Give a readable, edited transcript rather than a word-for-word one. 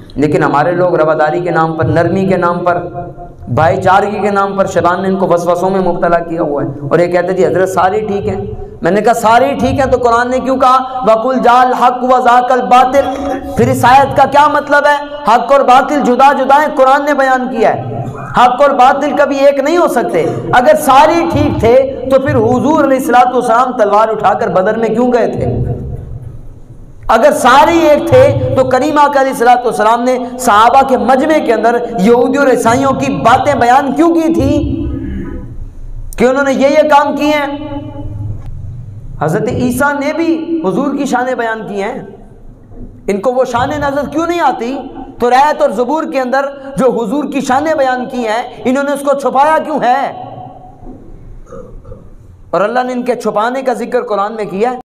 लेकिन हमारे लोग रवादारी के नाम पर, नरमी के नाम पर, भाईचारगी के नाम पर शैतान ने इनको वसवसों में मुब्तला किया हुआ है। और ये कहते जी हजरत सारे ठीक हैं। मैंने कहा सारे ठीक हैं तो कुरान ने क्यों कहा वकुल जाल हक व ज़ाकल बातिल? फिर इस आयत का क्या मतलब है? हक और बातिल जुदा जुदा है, कुरान ने बयान किया है। हक और बातिल कभी एक नहीं हो सकते। अगर सारे ठीक थे तो फिर हुजूर अलैहिस्सलातु वस्सलाम तलवार उठाकर बदर में क्यों गए थे? अगर सारे एक थे तो करीम आका अलैहिस्सलातु वस्सलाम ने सहाबा के मजमे के अंदर यहूदी और ईसाइयों की बातें बयान क्यों की थी कि उन्होंने ये काम किए हैं? हजरत ईसा ने भी हुजूर की शान बयान की हैं, इनको वो शान नजर क्यों नहीं आती? तो रायत और ज़बूर के अंदर जो हुजूर की शान बयान की हैं, इन्होंने उसको छुपाया क्यों है? और अल्लाह ने इनके छुपाने का जिक्र कुरान में किया है।